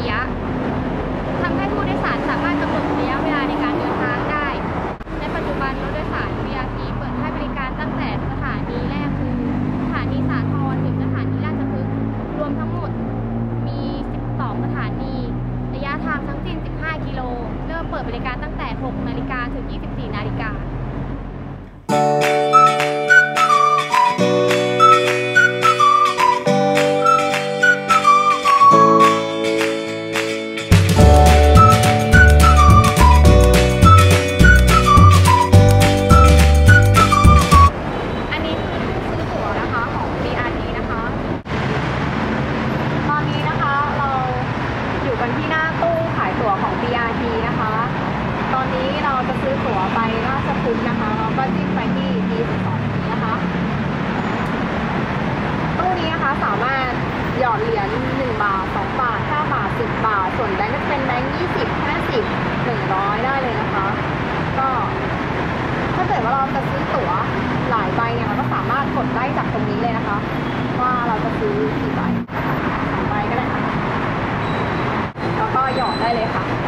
กียะทำให้ผู้โดยสารสามารถกำหนดระยะเวลาในการเดินทางได้ในปัจจุบันรถโดยสาร BRT เปิดให้บริการตั้งแต่สถานีแรกคือสถานีสาทรถึงสถานีราชพฤกษ์รวมทั้งหมดมี12สถานีระยะทางทั้งสิ้น15 กิโลเริ่มเปิดบริการตั้งแต่ 6 นาฬิกาถึง 24 นาฬิกาที่หน้าตู้ขายตั๋วของ BRT นะคะ ตอนนี้เราจะซื้อตั๋วไปราชพฤกษ์นะคะ เราก็จิ้มไปที่ D12 นี้นะคะ ตู้นี้นะคะสามารถหยอดเหรียญ1 บาท 2 บาท 5 บาท 10 บาท ส่วนแบงค์ก็จะเป็นแบงค์20 50 100ได้เลยนะคะ ก็ถ้าเกิดว่าเราจะซื้อตั๋วหลายใบเนี่ยเราก็สามารถกดได้จากตรงนี้เลยนะคะ ว่าเราจะซื้อกี่ใบ2 ใบก็ได้ค่ะแล้วก็หยอดได้เลยค่ะ